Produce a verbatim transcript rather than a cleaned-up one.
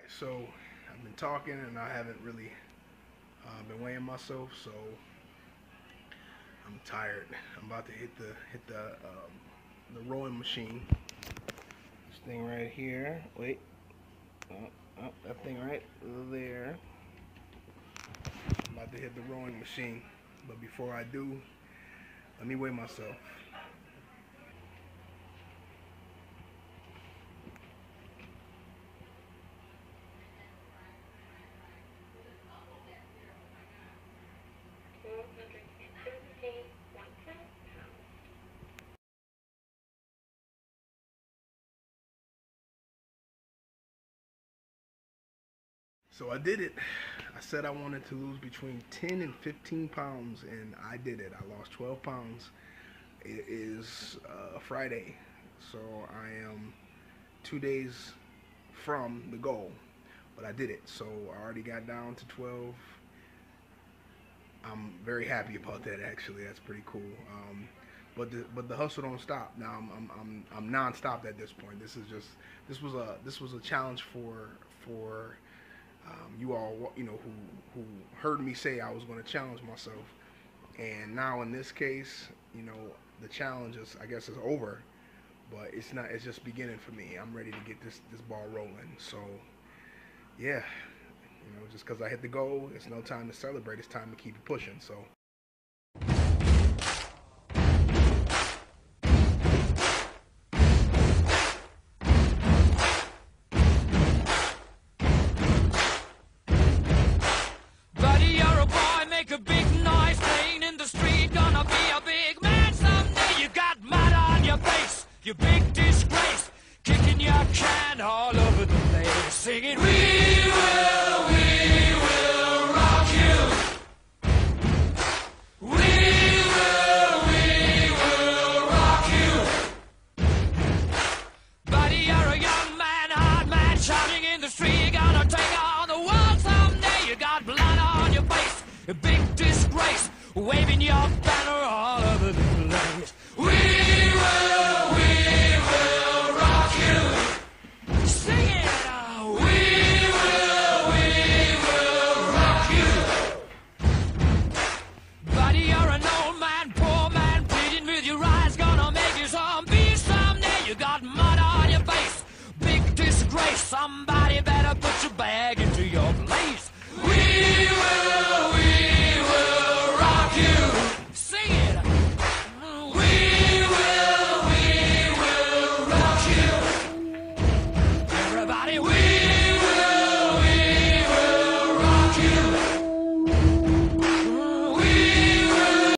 So I've been talking and I haven't really uh, been weighing myself, so I'm tired. I'm about to hit the hit the um, the rowing machine. This thing right here. Wait. Oh, oh, that thing right there. I'm about to hit the rowing machine, but before I do, let me weigh myself. So I did it. I said I wanted to lose between ten and fifteen pounds, and I did it. I lost twelve pounds. It is uh, Friday, so I am two days from the goal, but I did it. So I already got down to twelve. I'm very happy about that. Actually, that's pretty cool. Um, but the but the hustle don't stop. Now I'm I'm I'm I'm non-stop at this point. This is just this was a this was a challenge for for um, you all, you know, who who heard me say I was going to challenge myself. And now in this case, you know, the challenge is, I guess, is over, but it's not. It's just beginning for me. I'm ready to get this this ball rolling. So yeah, you know, just because I hit the goal, it's no time to celebrate. It's time to keep it pushing. So. Buddy, you're a boy, make a big noise, playing in the street, gonna be a big man someday. You got mud on your face, you big disgrace, kicking your can all over the place, singing, we will, we will rock you. We will, we will rock you. Buddy, you're a young man, hard man, shouting in the street, gonna take on the world someday. You got blood on your face, a big disgrace, waving your banner all over the place. We will, we will rock you. Sing it now. We will, we will rock you. Buddy, you're an old man, poor man, pleading with your eyes, gonna make you zombie someday. You got mud on your face, big disgrace. Somebody better put your bag into your place. We will, we